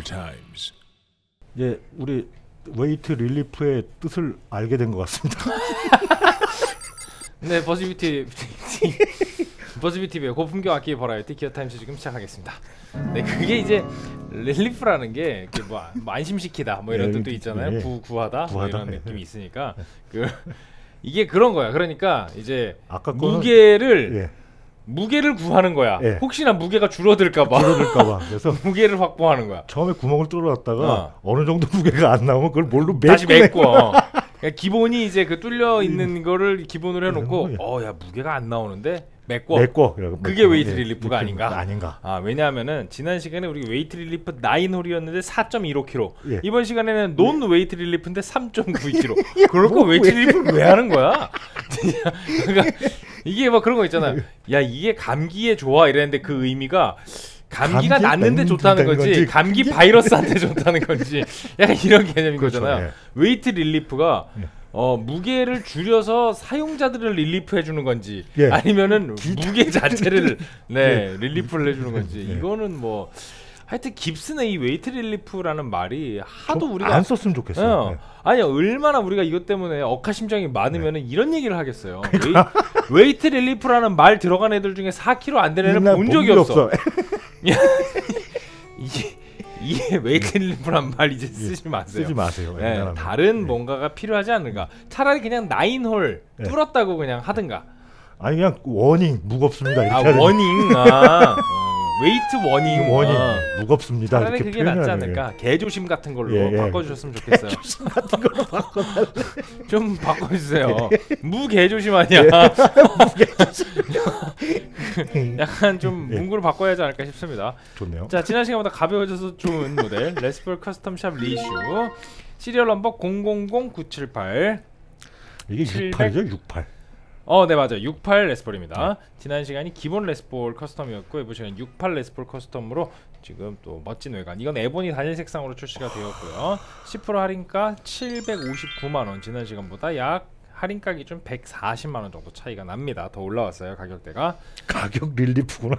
times. 예, 우리 웨이트 릴리프의 뜻을 알게 된 것 같습니다. 네, 버즈비티 TV의 고품격 악기 버라이어티 기어 타임즈 지금 시작하겠습니다. 네, 그게 이제 릴리프라는 게 뭐 안심시키다 뭐 이런 뜻도 있잖아요. 예. 구하다 뭐 구하다, 이런 예. 느낌이 있으니까 이게 그런 거야. 그러니까 이제 아까 무게를 예. 구하는 거야. 예. 혹시나 무게가 줄어들까봐. 그래서 무게를 확보하는 거야. 처음에 구멍을 뚫어놨다가 어느 정도 무게가 안 나오면 그걸 뭘로 다시 메꿔. 그러니까 기본이 이제 그 뚫려 있는 거를 기본으로 해놓고 야 무게가 안 나오는데 메꿔. 그게 웨이트 릴리프가 아닌가. 왜냐하면은 지난 시간에 우리 웨이트 릴리프 9홀이었는데 4.15kg. 예. 이번 시간에는 논 웨이트 릴리프인데 3.92kg. 그럴 거 웨이트 릴리프를 왜 하는 거야? 그러니까 이게 막 그런 거 있잖아. 야 이게 감기에 좋아 이랬는데 그 의미가 감기가 낫는데 좋다는 거지 감기 바이러스한테 좋다는 건지 약간 이런 개념인 그렇죠, 거잖아요. 예. 웨이트 릴리프가 무게를 줄여서 사용자들을 릴리프 해주는 건지 예. 아니면은 무게 자체를 릴리프를 해주는 건지 예. 이거는 뭐 하여튼 깁슨의 이 웨이트 릴리프라는 말이 하도 우리가 안 썼으면 좋겠어요. 아니 얼마나 우리가 이것 때문에 억하심정이 많으면은 이런 얘기를 하겠어요. 웨이트 릴리프라는 말 들어간 애들 중에 4kg 안 되는 애는 본 적이 없어. 이게 웨이트 릴리프란 말 이제 쓰지 마세요. 쓰지 마세요. 다른 뭔가가 필요하지 않는가. 차라리 그냥 9홀 뚫었다고 그냥 하든가. 아니 그냥 워닝 무겁습니다. 이렇게 워닝. 웨이트 워닝. 무겁습니다. 차라리 이렇게 그게 낫지 않을까. 개조심 같은 걸로 바꿔주셨으면 좋겠어요. 개조심 같은 걸로 바꿔달래. 좀 바꿔주세요. 무개조심 아니야. 약간 좀 문구를 바꿔야 하지 않을까 싶습니다. 좋네요. 자, 지난 시간보다 가벼워져서 좋은 모델 레스폴 커스텀샵 리슈 시리얼 넘버 000978. 이게 68이죠? 68. 네 맞아요. 68 레스폴입니다. 지난 시간이 기본 레스폴 커스텀이었고 이번 시간 68 레스폴 커스텀으로 지금 또 멋진 외관. 이건 에보니 단일 색상으로 출시가 되었고요. 10% 할인가 759만 원. 지난 시간보다 약 할인가 기준 140만 원 정도 차이가 납니다. 더 올라왔어요 가격대가. 가격 릴리프구나.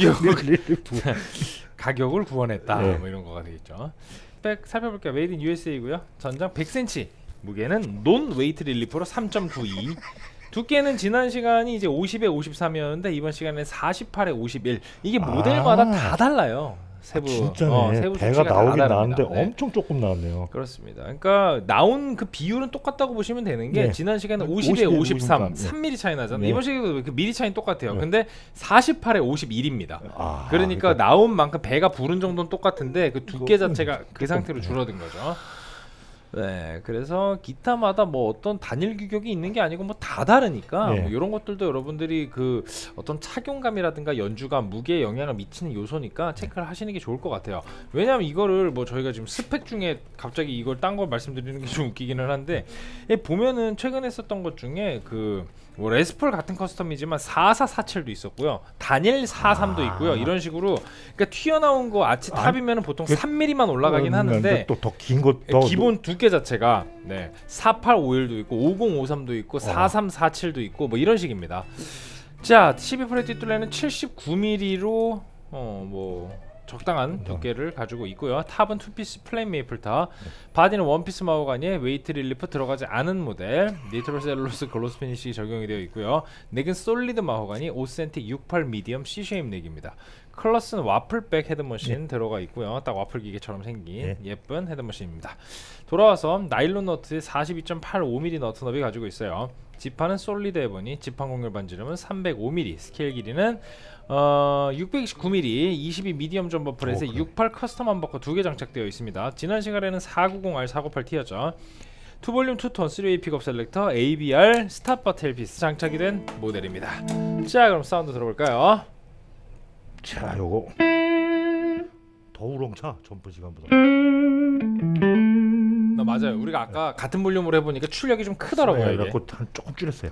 가격을 구원했다. 뭐 이런 거가 되겠죠. 스펙 살펴볼게요. 메이드 인 USA고요. 전장 100cm. 무게는 논 웨이트 릴리프로 3.92. 두께는 지난 시간이 이제 50에 53이었는데 이번 시간에 48에 51. 이게 모델마다 다 달라요. 세부. 진짜네. 세부 배가 나오긴 나왔는데 네. 엄청 조금 나왔네요. 그렇습니다. 그러니까 나온 그 비율은 똑같다고 보시면 되는 게 지난 시간에 50에 53, 3mm 차이 나잖아요. 이번 시간에도 그 미리 차이는 똑같아요. 근데 48에 51입니다. 그러니까 나온 만큼 배가 부른 정도는 똑같은데 그 두께 자체가 그 상태로 줄어든 거죠. 네, 그래서 기타마다 뭐 어떤 단일 규격이 있는 게 아니고 뭐 다 다르니까 뭐 이런 것들도 여러분들이 그 어떤 착용감이라든가 연주감, 무게에 영향을 미치는 요소니까 체크를 하시는 게 좋을 것 같아요. 왜냐하면 이거를 뭐 저희가 지금 스펙 중에 갑자기 이걸 딴 거 말씀드리는 게 좀 웃기기는 한데 보면은 최근에 썼던 것 중에 그 뭐 레스폴 같은 커스텀이지만 4447도 있었고요. 다니엘 43도 있고요. 이런 식으로 그러니까 튀어나온 거 아치 탑이면은 보통 3mm만 올라가긴 하는데 또 더 긴 것도 기본 두께 자체가 4851도 있고 5053도 있고 4347도 있고 뭐 이런 식입니다. 자, 12프렛 뒷둘레는 79mm로 뭐 적당한 두께를 가지고 있고요. 탑은 투피스 플레인 메이플 탑, 바디는 원피스 마호가니에 웨이트 릴리프 들어가지 않은 모델, 니트로셀룰로스 글로스 피니시 적용이 되어 있고요. 넥은 솔리드 마호가니 5cm 68 미디엄 C-쉐입 넥입니다. 클러스는 와플백 헤드머신 들어가 있고요. 딱 와플 기계처럼 생긴 예쁜 헤드머신입니다. 돌아와서 나일론 너트에 42.85mm 너트 너비 가지고 있어요. 지판은 솔리드 에보니, 지판 공률 반지름은 305mm, 스케일 길이는 629mm, 22 미디엄 점버 프렛에 68 커스텀 함버커 2개 장착되어 있습니다. 지난 시간에는 490R 498T였죠. 투볼륨 투톤 3웨이 픽업 셀렉터, ABR, 스탑바 테일피스 장착이 된 모델입니다. 자, 그럼 사운드 들어볼까요? 자, 요거 더 우렁차 점프 시간보다. 맞아요. 우리가 아까 같은 볼륨으로 해보니까 출력이 좀 크더라고요. 이게. 그래서 한 조금 줄였어요.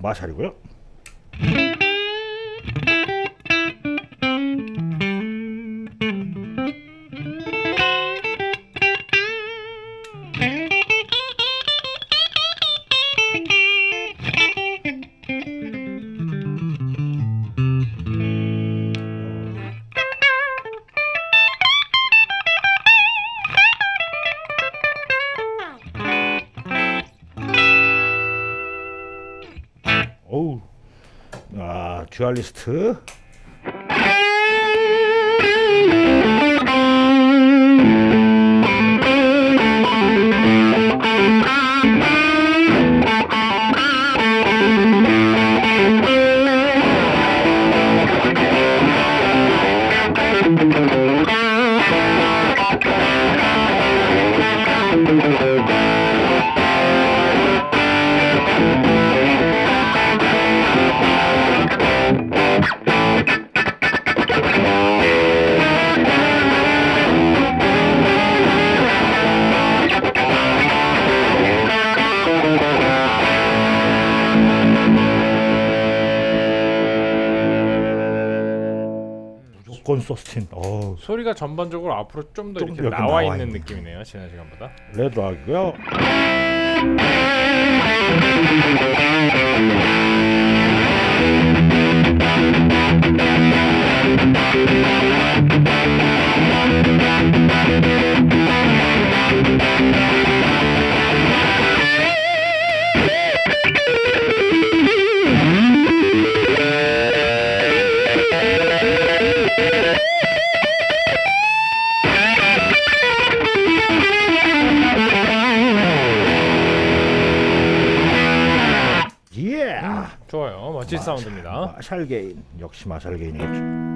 마샬이고요. 어우, 듀얼리스트. 무조건 서스틴. 소리가 전반적으로 앞으로 좀 더 좀 이렇게 이렇게 나와 나와 있는 있는 느낌이네요. 지난 시간보다. 레드락이고요. 예. 좋아요. 멋진 사운드입니다. 마샬 게인. 역시 마샬 게인이겠죠.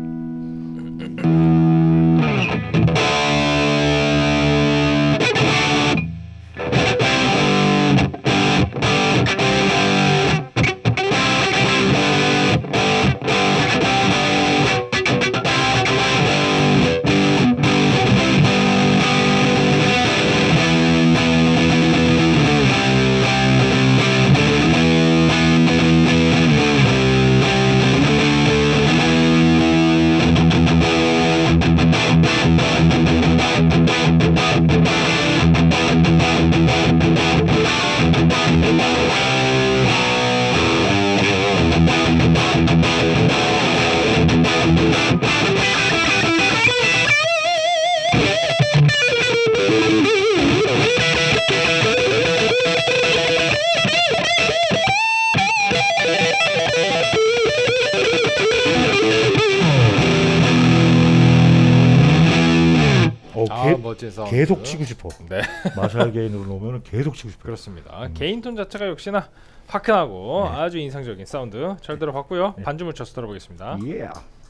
멋진 사운드. 계속 치고 싶어. 네. 마샬 게인으로 놓으면 계속 치고 싶어. 그렇습니다. 개인 톤 자체가 역시나 화끈하고 네. 아주 인상적인 사운드 잘 들어봤고요. 네. 반주물 쳐서 들어보겠습니다. 예.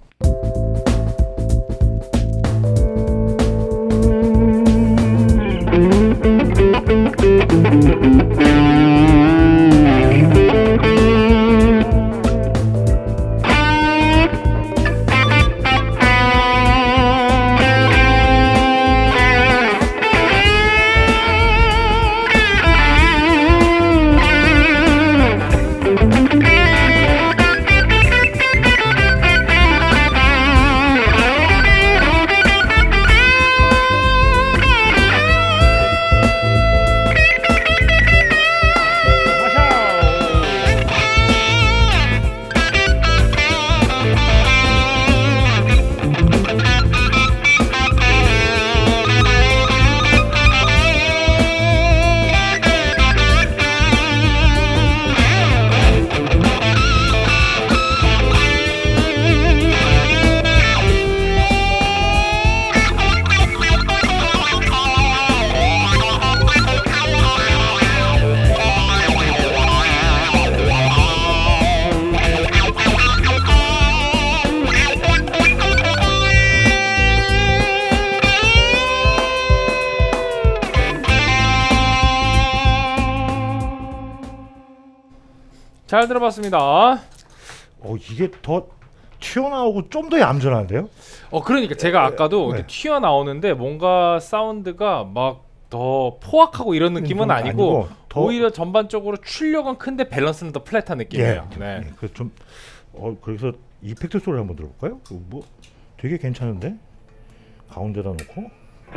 잘 들어봤습니다. 이게 더 튀어나오고 좀 더 얌전한데요? 그러니까 제가 아까도 네. 이렇게 튀어나오는데 뭔가 사운드가 막 더 포악하고 이런 느낌은 아니고 더 오히려 전반적으로 출력은 큰데 밸런스는 더 플랫한 느낌이에요. 네. 그래서 좀 그래서 이펙트 소리 한번 들어볼까요? 뭐 되게 괜찮은데 가운데다 놓고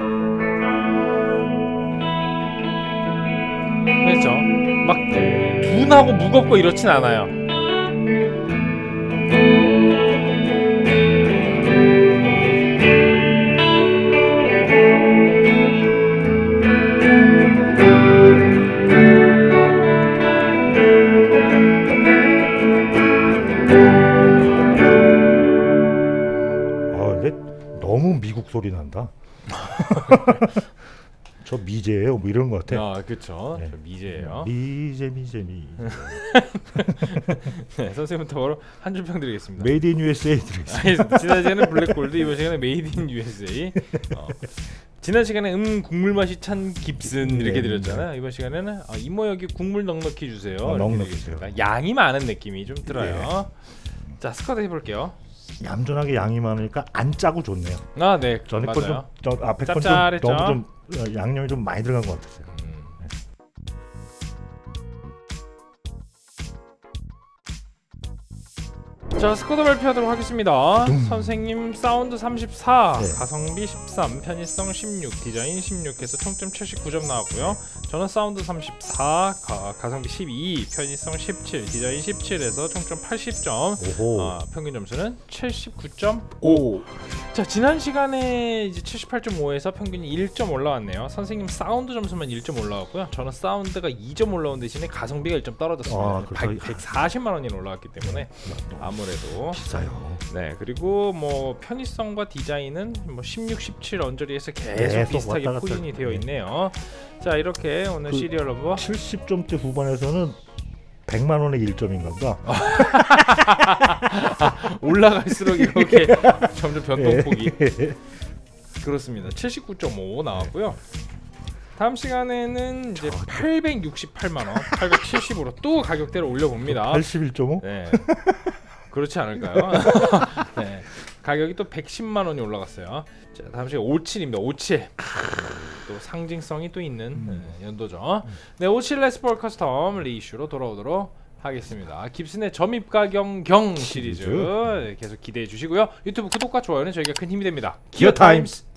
그렇죠. 막 둔하고 무겁고 이렇진 않아요. 근데 너무 미국 소리 난다. 저 미제예요, 뭐 이런 것 같아. 그렇죠. 네. 저 미제예요. 미제. 네, 선생님부터 바로 한 줄 평 드리겠습니다. 메이드 인 USA 드리겠습니다. 지난 시간에 블랙골드, 이번 시간에 메이드 인 USA. 지난 시간에 국물 맛이 찬 깁슨 이렇게 드렸잖아요. 이번 시간에는 이모 여기 국물 넉넉히 주세요. 넉넉히 주세요. 양이 많은 느낌이 좀 들어요. 자, 스쿼트 해볼게요. 얌전하게 양이 많으니까 안 짜고 좋네요. 네, 전에 맞아요. 건 좀 앞에 건 짭짤했죠? 좀 너무 좀 양념이 좀 많이 들어간 것 같았어요. 자, 스쿼드 발표하도록 하겠습니다. 둥. 선생님 사운드 34, 네. 가성비 13, 편의성 16, 디자인 16해서 총점 79점 나왔고요. 저는 사운드 34, 가성비 12, 편의성 17, 디자인 17에서 총점 80점. 오호. 평균 점수는 79.5. 자, 지난 시간에 이제 78.5에서 평균이 1점 올라왔네요. 선생님 사운드 점수만 1점 올라왔고요. 저는 사운드가 2점 올라온 대신에 가성비가 1점 떨어졌습니다. 140만 원이 올라왔기 때문에 아무래도 비싸요. 네, 그리고 뭐 편의성과 디자인은 뭐 16, 17 언저리에서 계속 비슷하게 왔다 갔다 포진이 되어 있네요. 자, 이렇게 오늘 시리얼 러버 70점대 후반에서는 100만 원의 1점인가 보다. 올라갈수록 이렇게 점점 변동폭이 그렇습니다. 79.5 나왔고요. 다음 시간에는 이제 868만 원, 870으로 또 가격대를 올려봅니다. 81.5? 네, 그렇지 않을까요? 네, 가격이 또 110만 원이 올라갔어요. 자, 다음 시간 57입니다. 57. 또 상징성이 또 있는 연도죠. 네, 57 레스포 커스텀 리이슈로 돌아오도록 하겠습니다. 깁슨의 점입 가격 경 시리즈 계속 기대해 주시고요. 유튜브 구독과 좋아요는 저희가 큰 힘이 됩니다. 기어 타임스.